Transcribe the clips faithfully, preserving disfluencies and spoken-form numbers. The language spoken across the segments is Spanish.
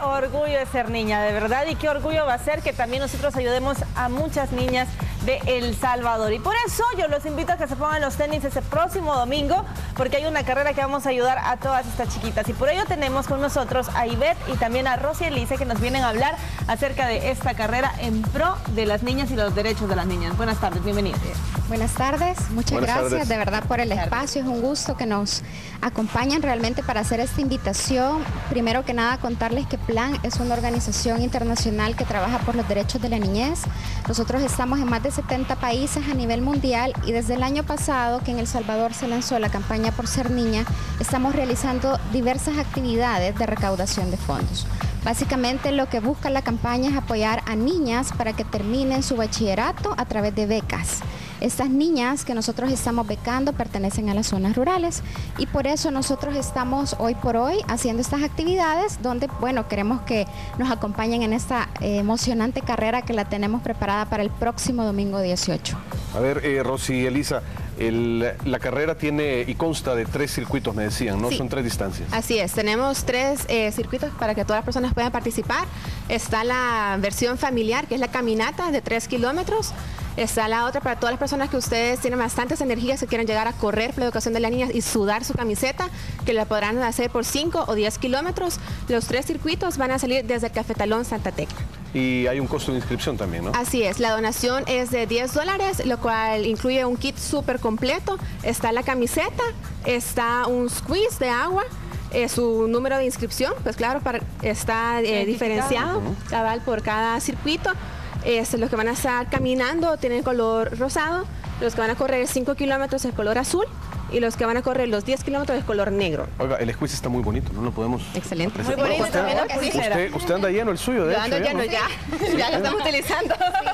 orgullo de ser niña, de verdad, y qué orgullo va a ser que también nosotros ayudemos a muchas niñas de El Salvador. Y por eso yo los invito a que se pongan los tenis ese próximo domingo, porque hay una carrera que vamos a ayudar a todas estas chiquitas. Y por ello tenemos con nosotros a Ivette y también a Rosy Elise, que nos vienen a hablar acerca de esta carrera en pro de las niñas y los derechos de las niñas. Buenas tardes, bienvenidas. Buenas tardes, muchas Buenas gracias tardes. de verdad por el espacio. Es un gusto que nos acompañen realmente para hacer esta invitación. Primero que nada, contarles que Plan es una organización internacional que trabaja por los derechos de la niñez. Nosotros estamos en más de setenta países a nivel mundial y desde el año pasado que en El Salvador se lanzó la campaña Por Ser Niña, estamos realizando diversas actividades de recaudación de fondos. Básicamente lo que busca la campaña es apoyar a niñas para que terminen su bachillerato a través de becas. Estas niñas que nosotros estamos becando pertenecen a las zonas rurales y por eso nosotros estamos hoy por hoy haciendo estas actividades donde, bueno, queremos que nos acompañen en esta eh, emocionante carrera que la tenemos preparada para el próximo domingo dieciocho. A ver, eh, Rosy Elisa, el, la carrera tiene y consta de tres circuitos, me decían, ¿no? Sí. Son tres distancias. Así es, tenemos tres eh, circuitos para que todas las personas puedan participar. Está la versión familiar, que es la caminata de tres kilómetros. Está la otra para todas las personas que ustedes tienen bastantes energías que quieren llegar a correr por la educación de las niñas y sudar su camiseta, que la podrán hacer por cinco o diez kilómetros. Los tres circuitos van a salir desde el Cafetalón Santa Tecla. Y hay un costo de inscripción también, ¿no? Así es, la donación es de diez dólares, lo cual incluye un kit súper completo. Está la camiseta, está un squeeze de agua, eh, su número de inscripción, pues claro, para, está eh, diferenciado, Uh-huh. cabal, por cada circuito. Es, los que van a estar caminando tienen color rosado, los que van a correr cinco kilómetros es color azul y los que van a correr los diez kilómetros es color negro. Oiga, el squeeze está muy bonito, ¿no? Lo podemos... Excelente. Muy apreciar. bonito, Usted- también la pulsera. usted, usted anda lleno el suyo, de Yo hecho. ando lleno ¿no? ya, ya lo estamos utilizando.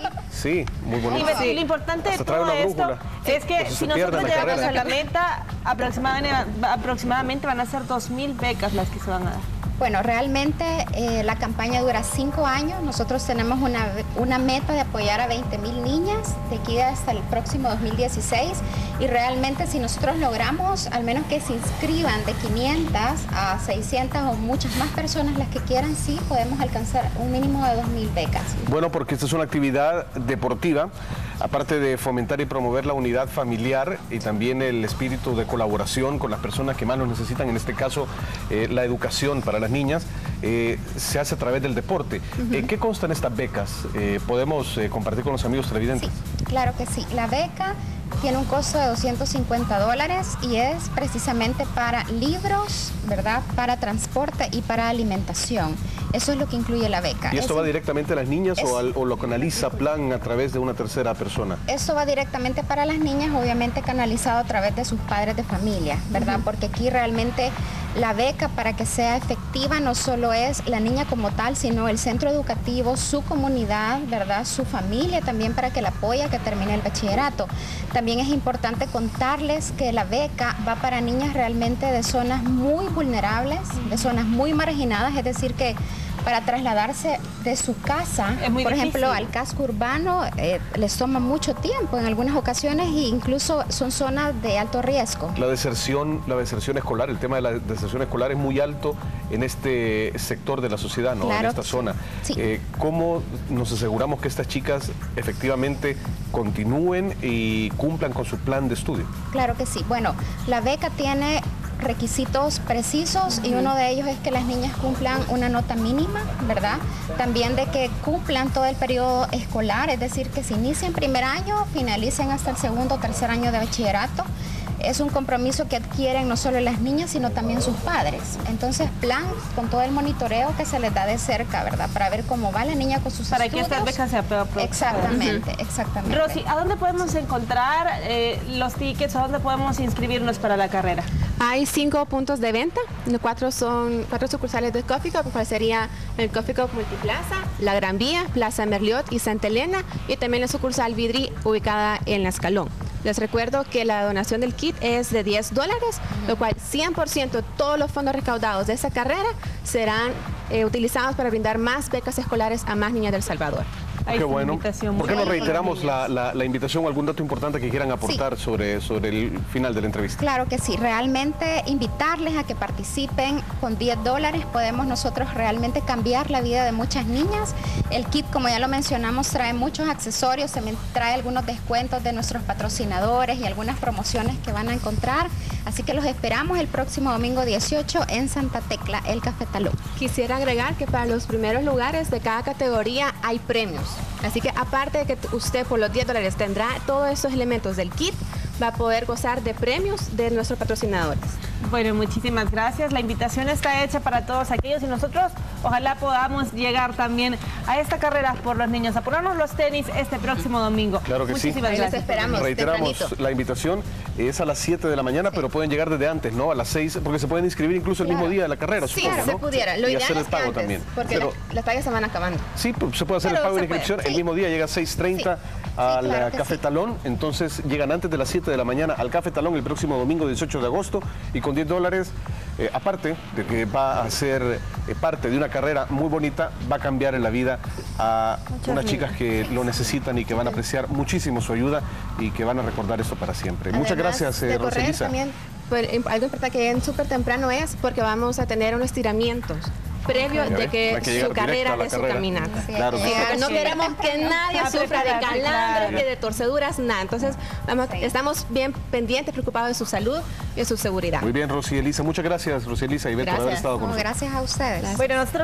Sí, muy bonito. Y Betty, lo importante de Hasta trae todo una esto brújula. es que Por si si se pierde nosotros la llegamos carrera. a la meta, aproximadamente, aproximadamente van a ser dos mil becas las que se van a dar. Bueno, realmente eh, la campaña dura cinco años. Nosotros tenemos una, una meta de apoyar a veinte mil niñas de aquí hasta el próximo dos mil dieciséis y realmente si nosotros logramos al menos que se inscriban de quinientas a seiscientas o muchas más personas las que quieran, sí podemos alcanzar un mínimo de dos mil becas. Bueno, porque esta es una actividad deportiva, aparte de fomentar y promover la unidad familiar y también el espíritu de colaboración con las personas que más lo necesitan, en este caso eh, la educación para las niñas, eh, se hace a través del deporte. Uh-huh. eh, ¿Qué constan estas becas? Eh, ¿Podemos eh, compartir con los amigos televidentes? Sí, claro que sí. La beca tiene un costo de doscientos cincuenta dólares y es precisamente para libros, ¿verdad? Para transporte y para alimentación. Eso es lo que incluye la beca. ¿Y esto es, va directamente a las niñas es, o, al, o lo canaliza Plan a través de una tercera persona? Esto va directamente para las niñas, obviamente canalizado a través de sus padres de familia, ¿verdad? Uh-huh. Porque aquí realmente la beca, para que sea efectiva, no solo es la niña como tal, sino el centro educativo, su comunidad, ¿verdad? Su familia también, para que la apoye a que termine el bachillerato. También es importante contarles que la beca va para niñas realmente de zonas muy vulnerables, de zonas muy marginadas, es decir que para trasladarse de su casa, por difícil. ejemplo, al casco urbano, eh, les toma mucho tiempo en algunas ocasiones e incluso son zonas de alto riesgo. La deserción, la deserción escolar, el tema de la deserción escolar es muy alto en este sector de la sociedad, ¿no? Claro, en esta zona. Sí. Eh, ¿Cómo nos aseguramos que estas chicas efectivamente continúen y cumplan con su plan de estudio? Claro que sí. Bueno, la beca tiene requisitos precisos y uno de ellos es que las niñas cumplan una nota mínima, ¿verdad? También de que cumplan todo el periodo escolar, es decir, que se inicien primer año, finalicen hasta el segundo o tercer año de bachillerato. Es un compromiso que adquieren no solo las niñas, sino también sus padres. Entonces, Plan, con todo el monitoreo que se les da de cerca, ¿verdad? Para ver cómo va la niña con sus Para estudios. que estas becas se aprueben. Exactamente, uh-huh. exactamente. Rosy, ¿a dónde podemos encontrar eh, los tickets? ¿A dónde podemos inscribirnos para la carrera? Hay cinco puntos de venta, los cuatro son cuatro sucursales de Coffee Cup, que sería el Coffee Cup Multiplaza, la Gran Vía, Plaza Merliot y Santa Elena, y también la sucursal Vidri ubicada en La Escalón. Les recuerdo que la donación del kit es de diez dólares, lo cual cien por ciento de todos los fondos recaudados de esta carrera serán eh, utilizados para brindar más becas escolares a más niñas del Salvador. Ahí Qué está la bueno. invitación. ¿Por qué no Muy reiteramos bien. la, la, la invitación o algún dato importante que quieran aportar Sí. sobre, sobre el final de la entrevista? Claro que sí, realmente invitarles a que participen con diez dólares, podemos nosotros realmente cambiar la vida de muchas niñas. El kit, como ya lo mencionamos, trae muchos accesorios, también trae algunos descuentos de nuestros patrocinadores y algunas promociones que van a encontrar, así que los esperamos el próximo domingo dieciocho en Santa Tecla, el Cafetalón. Quisiera agregar que para los primeros lugares de cada categoría hay premios. Así que aparte de que usted por los diez dólares tendrá todos estos elementos del kit, va a poder gozar de premios de nuestros patrocinadores. Bueno, muchísimas gracias. La invitación está hecha para todos aquellos y nosotros ojalá podamos llegar también a esta carrera por los niños, a ponernos los tenis este próximo domingo. Claro que muchísimas sí. gracias. Los esperamos. Reiteramos tempranito. la invitación, es a las siete de la mañana, pero pueden llegar desde antes, ¿no? A las seis, porque se pueden inscribir incluso el Claro. mismo día de la carrera, Sí, supongo, se ¿no? pudiera. Lo y ideal hacer el es que pago antes, también. porque Pero, las, las tallas se van acabando. sí, pues, se puede hacer Pero el pago de se puede, inscripción el sí. mismo día, llega a seis treinta al claro que Cafetalón, entonces llegan antes de las siete de la mañana al Cafetalón el próximo domingo dieciocho de agosto y con diez dólares, eh, aparte de que va a ser eh, parte de una carrera muy bonita, va a cambiar en la vida a Muchas unas niñas. chicas que lo necesitan y que van a apreciar muchísimo su ayuda y que van a recordar esto para siempre. Muchas Además gracias, eh, de correr Roselisa. también, pues, im- algo importante que lleguen súper temprano es porque vamos a tener unos estiramientos previo Ya de ve, que, hay que llegar su directo a carrera la de su carrera. caminata. Sí, Claro que hay sí. que O sea, no llegar queremos que nadie A sufra de prepararse, calambres, claro. que de torceduras, nada. Entonces, vamos, Sí. estamos bien pendientes, preocupados de su salud y de su seguridad. Muy bien, Rosy Elisa. Muchas gracias, Rosy Elisa, y Beto, por haber Gracias. estado con No, nosotros. gracias a ustedes. Bueno, nosotros